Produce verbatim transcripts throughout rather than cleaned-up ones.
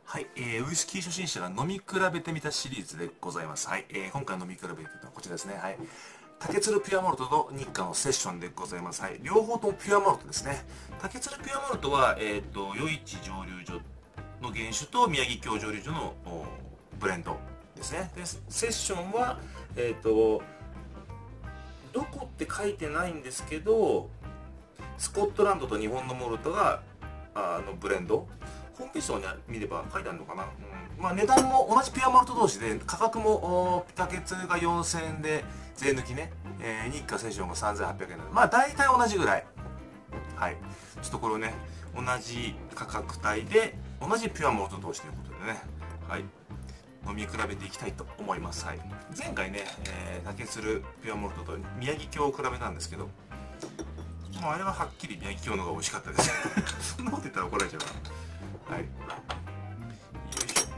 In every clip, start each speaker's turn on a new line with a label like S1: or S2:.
S1: はい、えー、ウイスキー初心者が飲み比べてみたシリーズでございます。はい、えー、今回飲み比べてみたのはこちらですね。はい。竹鶴ピュアモルトと日課のセッションでございます。はい。両方ともピュアモルトですね。竹鶴ピュアモルトは、えっ、ー、と、余市蒸留所の原酒と宮城京蒸留所のブレンドですね。で、セッションは、えっ、ー、と、どこって書いてないんですけど、スコットランドと日本のモルトが、あのブレンド。ホームページとかに見れば書いてあるのかな、うん、まあ値段も同じピュアモルト同士で価格も竹津がよんせんえんで税抜きね、えー、日課セッションがさんぜんはっぴゃくえんなのでまあ大体同じぐらい。はい、ちょっとこれをね同じ価格帯で同じピュアモルト同士ということでね、はい、飲み比べていきたいと思います。はい、前回ね、えー、竹鶴ピュアモルトと宮城京を比べたんですけど、もうあれははっきり宮城京の方が美味しかったですそんなこと言ったら怒られちゃうから。はい、よいしょ。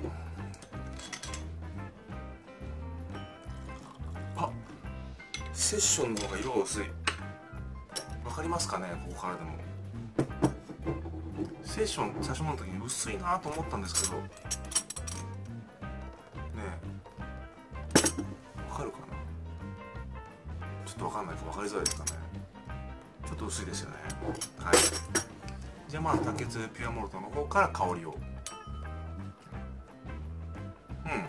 S1: あ、セッションの方が色が薄い。わかりますかね、ここからでも。セッション最初の時に薄いなと思ったんですけどねえ、わかるかな。ちょっとわかんないか、わかりづらいですかね。ちょっと薄いですよね。はい、じゃあまあ竹津ピュアモルトの方から香りを。うん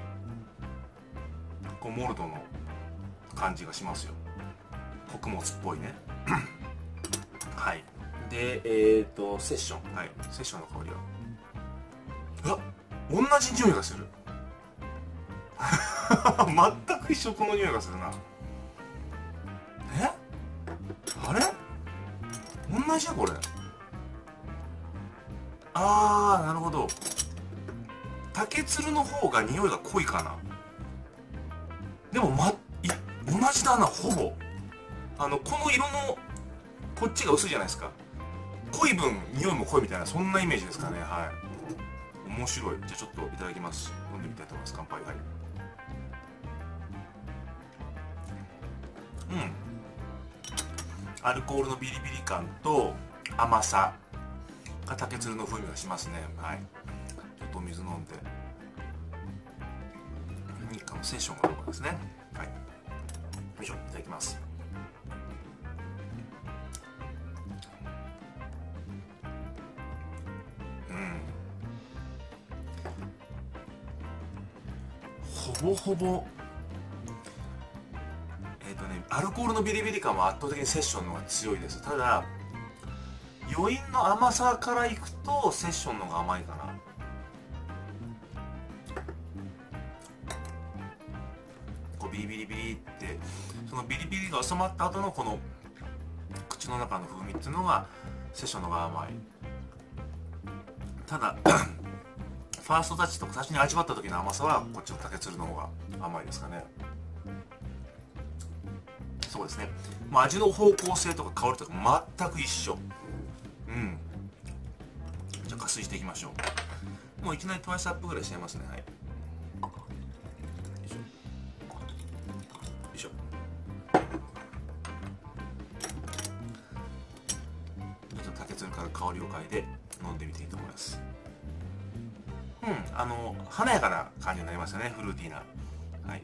S1: こうモルトの感じがしますよ。穀物っぽいねはい。でえっ、ー、とセッション、はい、セッションの香りはうわ同じ匂いがする全く一緒、この匂いがするな。えあれ同じやこれ。あーなるほど、竹鶴の方が匂いが濃いかな。でも、ま、い同じだな、ほぼ。あのこの色のこっちが薄いじゃないですか。濃い分匂いも濃いみたいな、そんなイメージですかね。はい、面白い。じゃあちょっといただきます。飲んでみたいと思います。乾杯。はい。うん、アルコールのビリビリ感と甘さが竹鶴の風味がしますね。はい、ちょっとお水飲んで日課のセッションがどうかですね。はい、よいしょ、いただきます。うん、ほぼほぼえっとねアルコールのビリビリ感は圧倒的にセッションの方が強いです。ただ余韻の甘さからいくとセッションの方が甘いかな。こうビリビリビリってそのビリビリが収まった後のこの口の中の風味っていうのがセッションの方が甘い。ただファーストタッチとか最初に味わった時の甘さはこっちの竹鶴の方が甘いですかね。そうですね、まあ、味の方向性とか香りとか全く一緒。うん、じゃあ加水していきましょう。もういきなりトワイスアップぐらいしちゃいますね。はい、よいしょよいしょ。ちょっと竹鶴から香りを嗅いで飲んでみていいと思います。うん、あの華やかな感じになりますよね、フルーティーな。はい、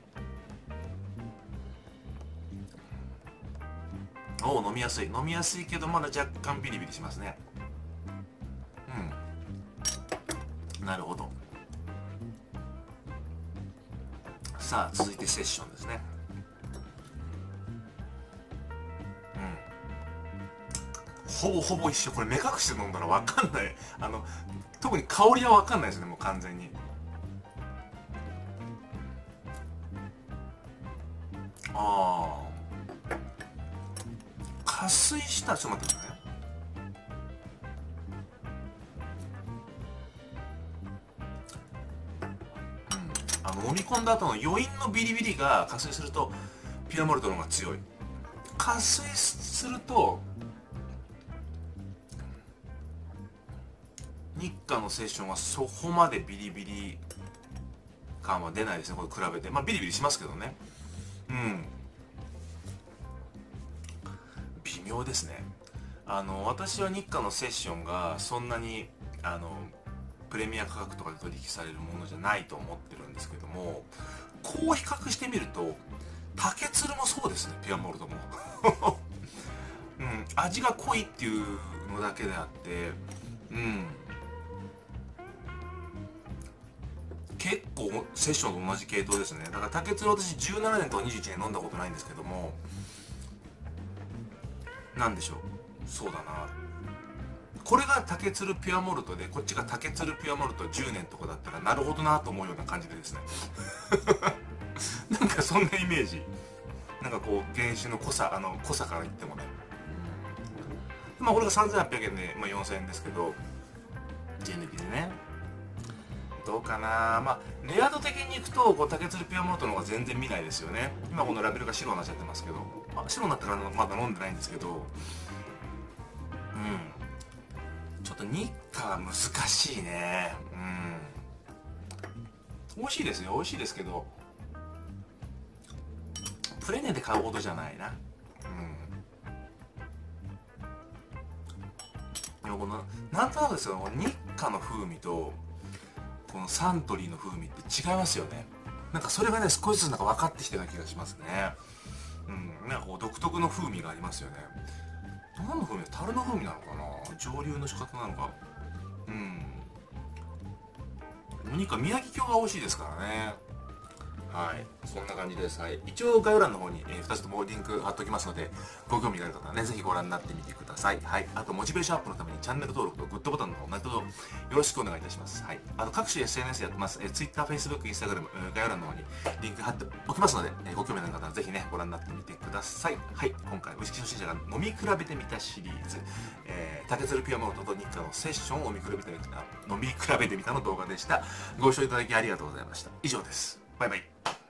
S1: おお、飲みやすい飲みやすいけどまだ若干ビリビリしますね。うん、なるほど。さあ続いてセッションですね。うん、ほぼほぼ一緒。これ目隠して飲んだら分かんない。あの特に香りは分かんないですね、もう完全に。ああ加水したらちょっと待ってくださいね。うん、あの飲み込んだ後の余韻のビリビリが加水するとピュアモルトの方が強い。加水すると日課のセッションはそこまでビリビリ感は出ないですね、これ比べて。まあビリビリしますけどね。うん、微妙ですね。あの私は日課のセッションがそんなにあのプレミア価格とかで取引されるものじゃないと思ってるんですけども、こう比較してみると竹鶴もそうですね、ピュアモルトも、うん、味が濃いっていうのだけであって、うん、結構セッションと同じ系統ですね。だから竹鶴、私じゅうななねんとかにじゅういちねん飲んだことないんですけども、なんでしょう、そうだな、これが竹鶴ピュアモルトで、こっちが竹鶴ピュアモルトじゅうねんとかだったら、なるほどなと思うような感じでですねなんかそんなイメージ。なんかこう原酒の濃さ、あの濃さから言ってもね、まあこれがさんぜんはっぴゃくえんで、まあ、よんせんえんですけど、手抜きでね、どうかな。まあレア度的にいくとこう竹鶴ピュアモルトの方が全然見ないですよね。今このラベルが白になっちゃってますけど、あ、白になったからまだ飲んでないんですけど、うん、ちょっと日課は難しいね。うん、美味しいですよ、美味しいですけど、プレネで買うほどじゃないな。うん、でもこのなんとなくですよ、日課の風味とこのサントリーの風味って違いますよね。なんかそれがね、少しずつなんか分かってきたような気がしますね。うん、なんかこう独特の風味がありますよね。何の風味だ、樽の風味なのかな、蒸留の仕方なのか。うん、何か宮城郷が美味しいですからね。はい、そんな感じです。はい、一応概要欄の方に、えー、ふたつともリンク貼っておきますので、ご興味がある方はね、ぜひご覧になってみてください。はい、あとモチベーションアップのためにチャンネル登録とグッドボタンの方、何卒よろしくお願いいたします。はい、あと各種 エスエヌエス やってます。えー、Twitter、Facebook、Instagram、概要欄の方にリンク貼っておきますので、えー、ご興味のある方はぜひね、ご覧になってみてください。はい、今回、ウイスキー初心者が飲み比べてみたシリーズ、えー、竹鶴ピュアモルトと日課のセッションを飲み比べてみた、飲み比べてみたの動画でした。ご視聴いただきありがとうございました。以上です。バイバイ。